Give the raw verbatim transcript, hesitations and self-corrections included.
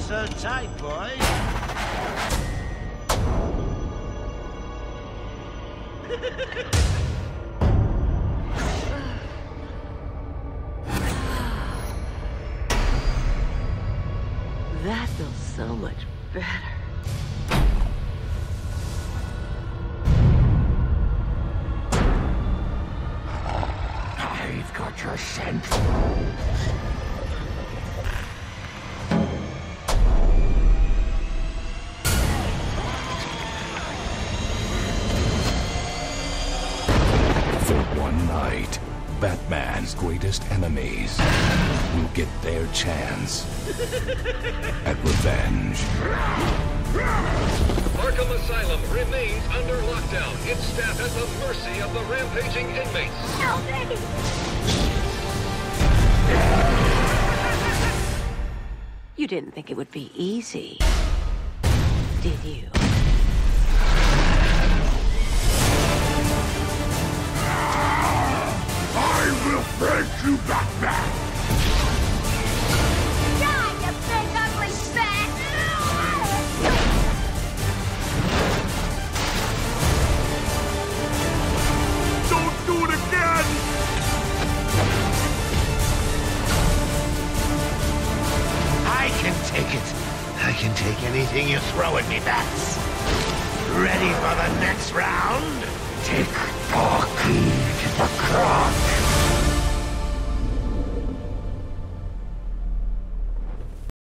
so tight, boy. That feels so much better. I've got your scent. For one night, Batman's greatest enemies will get their chance at revenge. Arkham Asylum remains under lockdown. Its staff at the mercy of the rampaging inmates. Help me! You didn't think it would be easy, did you? I will break you, Batman! Die, you big ugly bat! Don't do it again! I can take it. I can take anything you throw at me, Bats. Ready for the next round? Take five.